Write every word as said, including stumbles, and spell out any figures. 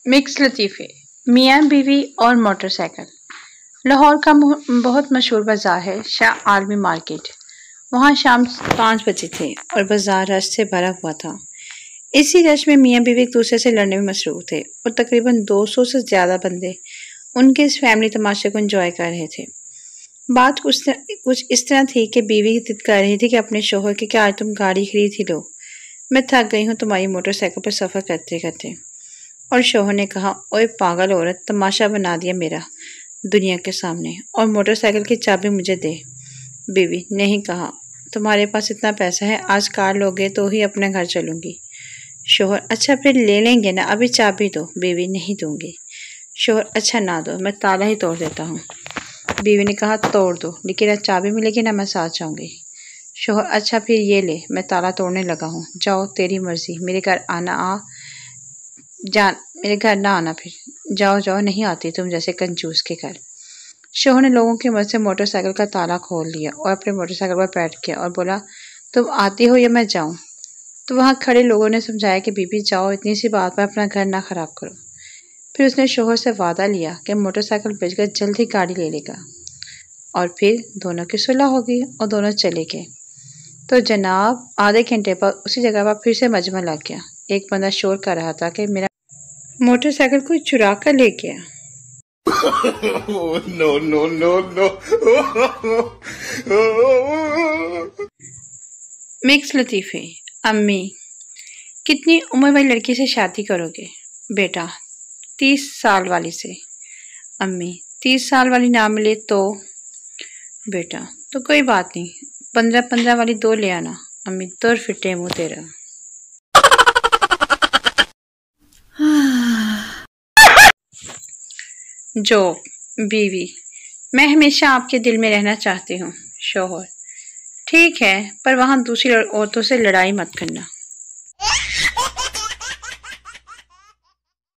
Mix लतीफ़े, मियाँ बीवी और मोटरसाइकिल। लाहौर का बहुत मशहूर बाज़ार है शाह आलमी मार्केट। वहाँ शाम पाँच बजे थे और बाज़ार रश से भरा हुआ था। इसी रश में मियाँ बीवी एक दूसरे से लड़ने में मसरूफ़ थे और तकरीबन दो सौ से ज़्यादा बंदे उनके इस फैमिली तमाशे को एंजॉय कर रहे थे। बात कुछ कुछ इस तरह थी कि बीवी जिद कर रही थी कि अपने शोहर की कि आज तुम गाड़ी खरीद ही लो, मैं थक गई हूँ तुम्हारी मोटरसाइकिल पर सफ़र करते करते। और शोहर ने कहा, ओए पागल औरत, तमाशा बना दिया मेरा दुनिया के सामने, और मोटरसाइकिल की चाबी मुझे दे। बीवी, नहीं कहा, तुम्हारे पास इतना पैसा है, आज कार लोगे तो ही अपने घर चलूँगी। शोहर, अच्छा फिर ले लेंगे ना, अभी चाबी दो। बीवी, नहीं दूँगी। शोहर, अच्छा ना दो, मैं ताला ही तोड़ देता हूँ। बीवी ने कहा, तोड़ दो, लेकिन आज चाबी मिलेगी ना, मैं साथ जाऊँगी। शोहर, अच्छा फिर ये ले, मैं ताला तोड़ने लगा हूँ, जाओ तेरी मर्जी, मेरे घर आना आ जान मेरे घर ना आना, फिर जाओ जाओ, नहीं आती तुम जैसे कंजूस के घर। शोहर ने लोगों की मदद से मोटरसाइकिल का ताला खोल लिया और अपने मोटरसाइकिल पर बैठ गया और बोला, तुम आती हो या मैं जाऊं? तो वहां खड़े लोगों ने समझाया कि बीबी जाओ, इतनी सी बात पर अपना घर ना खराब करो। फिर उसने शोहर से वादा लिया कि मोटरसाइकिल बेचकर जल्द ही गाड़ी ले लेगा और फिर दोनों की सुलह हो गई और दोनों चले गए। तो जनाब आधे घंटे पर उसी जगह पर फिर से मजमा लग गया। एक बंदा शोर कर रहा था कि मेरा मोटरसाइकिल कोई चुरा कर ले गया। No no no no. Mix लतीफ़े, अम्मी, कितनी उम्र वाली लड़की से शादी करोगे? बेटा, तीस साल वाली से। अम्मी, तीस साल वाली ना मिले तो? बेटा, तो कोई बात नहीं, पंद्रह पंद्रह वाली दो ले आना। अम्मी, दूर फिटे मुँह तेरा। जो बीवी, मैं हमेशा आपके दिल में रहना चाहती हूँ। शोहर, ठीक है, पर वहाँ दूसरी औरतों से लड़ाई मत करना।